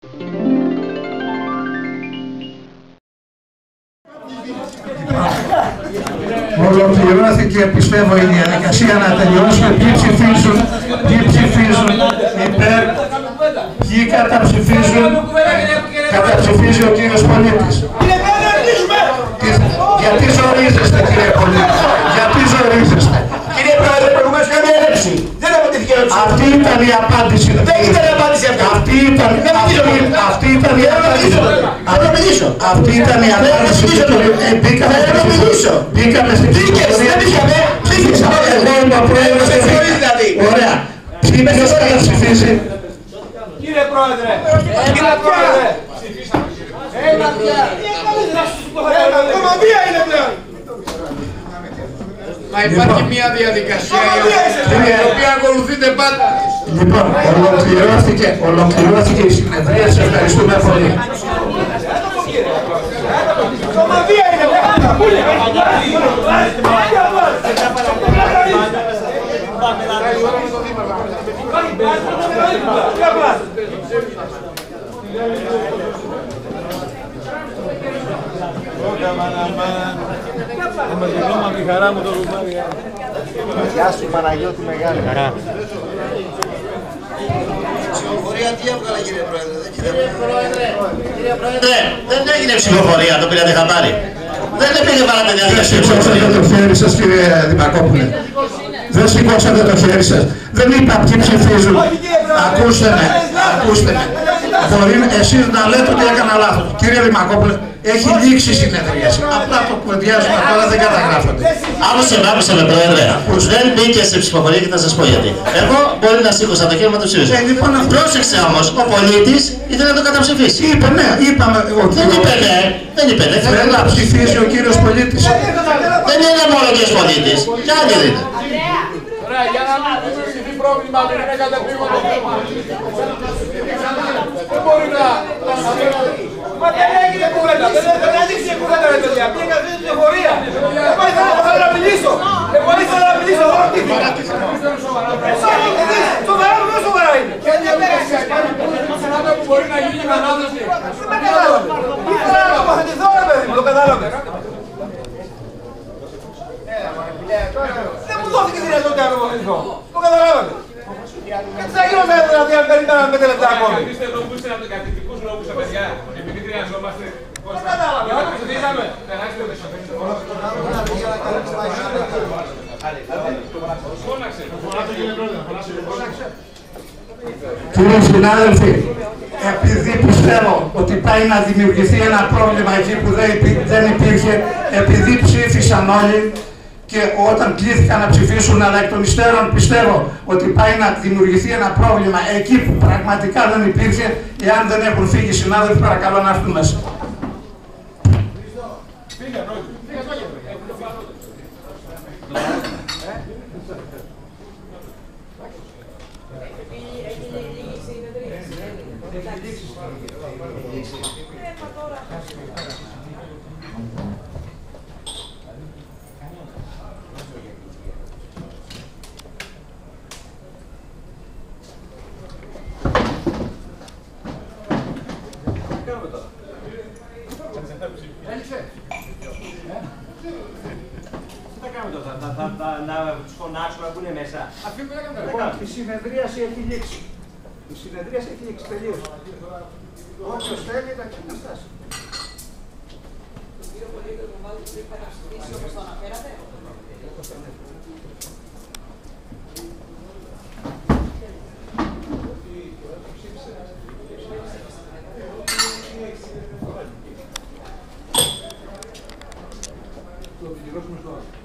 Ολοκληρώθηκε, πιστεύω, η διαδικασία να τελειώσουμε. Ποιοι ψηφίζουν υπέρ, ποιοι καταψηφίζουν. Καταψηφίζει ο κύριος Πολίτης. Γιατί ζορίζεστε, κύριε Πολίτη? Γιατί ζορίζεστε? Κύριε Πρόεδρε, προηγουμένως είχαμε έλευση. Δεν αποτύχει ερώτηση. Αυτή ήταν η απάντηση. Δεν ήταν η απάντηση αυτή. Αυτή ήταν η απάντηση. Θέλω να μιλήσω. Αυτή ήταν η απάντηση. Μπήκαμε στην ψηφοφορία. Ψήφισαμε. Εγώ είμαι ο πρόεδρος. Ωραία. Ποιος καταψηφίζει? Κύριε Πρόεδρε, ένα πια. Ακόμα μία είναι πλέον. Μα υπάρχει μια διαδικασία η οποία ακολουθείται πάντα. Λοιπόν, ολοκληρώθηκε η συνεδρία. Σε ευχαριστούμε πολύ. Ακόμα μία είναι Γεια σου Παναγιώτη μεγάλη. Ψηφοφορία τι έβγαλε, κύριε Πρόεδρε? Κύριε Πρόεδρε, δεν έγινε ψηφοφορία, το πήρατε χαμπάρι. Δεν πήγε παρά τη διαδικασία. Δεν σηκώσατε το χέρι σας, κύριε Δημακόπουλε. Δεν σηκώσατε το χέρι σας. Δεν είπα ποιοι ψηφίζουν. Ακούστε με. Μπορεί εσείς να λέτε ότι έκανα λάθος. Κύριε Δημακόπουλε, έχει λήξει η συνεδρίαση. Απλά το κουβεντιάζουμε τώρα, δεν καταγράφονται. Άκουσε με, Πρόεδρε. Δεν μπήκε σε ψηφοφορία και θα σας πω γιατί. Εγώ μπορεί να σήκωσα το χέρι μου να το ψηφίσω. Πρόσεξε όμως, ο πολίτης ήθελε να το καταψηφίσει. Είπε ναι, είπαμε. Δεν είπε ναι. Δεν να ψηφίζει ο κύριος πολίτης. Δεν είναι μόνο ο κύριος πολίτης. Κι άλλοι δεν είναι. Ωραία, για να μην δημιουργηθεί πρόβλημα, δεν είναι κατεπήγοντο θέμα. Δεν μπορεί να... Μα δεν έγινε κουβέντα, δεν έδειξε κουβέντα ρε παιδιά, πήγα αυτή την πληροφορία. Εγώ ήθελα να μιλήσω, δεν ρωτήθηκα. Σοβαρά μου, δεν σοβαρά είναι. Και διαδικασία κάνει που μπορεί να γίνει με ανάδοση. Δεν κατάλαβε. Ήθελα να τοποθετηθώ ρε παιδί μου, το κατάλαβε. Δεν μου δόθηκε δυνατότητα να τοποθετηθώ, το καταλάβατε. Και τι θα γίνω δηλαδή αν περιμέναμε 5 λεπτά ακόμη. Είστε εδώ που είστε από κατοικητικούς λόγους, παιδιά, επειδή χρειαζόμαστε. Δεν κατάλαβε. Για να το ψηφίσαμε, περάστε το σοφές. Κύριοι συνάδελφοι, επειδή πιστεύω ότι πάει να δημιουργηθεί ένα πρόβλημα εκεί που δεν υπήρχε, επειδή ψήφισαν όλοι και όταν κλήθηκαν να ψηφίσουν, αλλά εκ των υστέρων πιστεύω ότι πάει να δημιουργηθεί ένα πρόβλημα εκεί που πραγματικά δεν υπήρχε, εάν δεν έχουν φύγει οι συνάδελφοι, παρακαλώ να έρθουν μέσα. Να τους φωνάξουμε που είναι μέσα. Η συνεδρίαση έχει λήξει. Η συνεδρίαση έχει λήξει τελείως. Όποιος θέλει να καταστάσει. Κύριε Πολίτη, το βάλετε πριν καταψηφίσει όπως το αναφέρατε. Το πληρώσουμε στο άλλο.